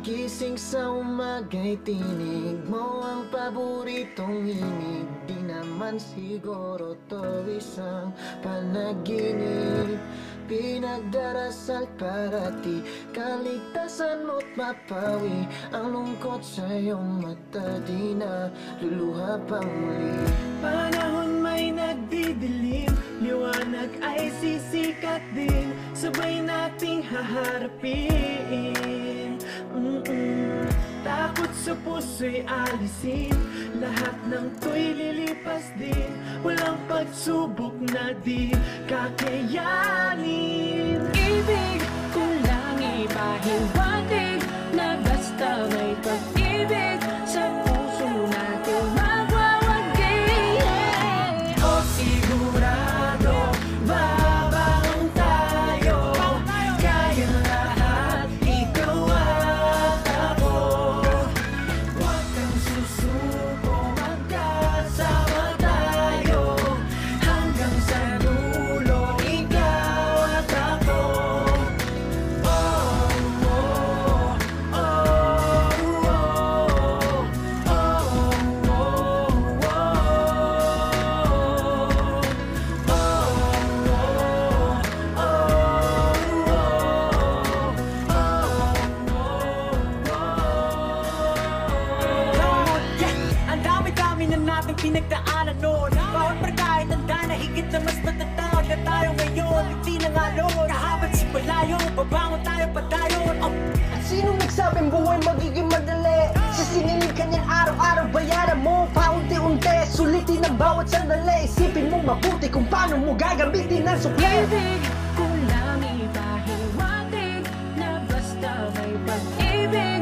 Pagising sa umaga'y tinig mo ang paboritong himig. Di naman siguro to isang panaginip. Pinagdarasal para di kaligtasan mo't mapawi ang lungkot sa iyong mata. Di na luluha pang muli. Panahon may nagdidilim, liwanag ay sisikat din. Sabay nating haharapin. Takot sa puso'y alisin, lahat ng to'y lilipas din. Walang pagsubok na di kakayanin. Ibig ko lang ipahiwatig na basta may pag-ibig sa puso natin magwawagi. O sigurado, babangon tayo, kaya lahat, ikaw at ako. Huwag kang susuko, magkasama tayo, hanggang sa dulo, ikaw at ako. Oh, oh, oh, ang dami-dami na nating pinagdaanan noon. Bawat barkay tanda na higit na mas matatag na tayo ngayon. Hindi na nga noon, kahabat si palayo, babangon tayo padayon. At sinong nagsabing buhay magiging madali? Sisingilin ka niyan araw-araw, bayaran mo paunti-unti. Sulitin ang bawat sandali, isipin mo mabuti kung paano mo gagamitin ang sukli. Ibig ko lang ipahiwatig na basta may pag-ibig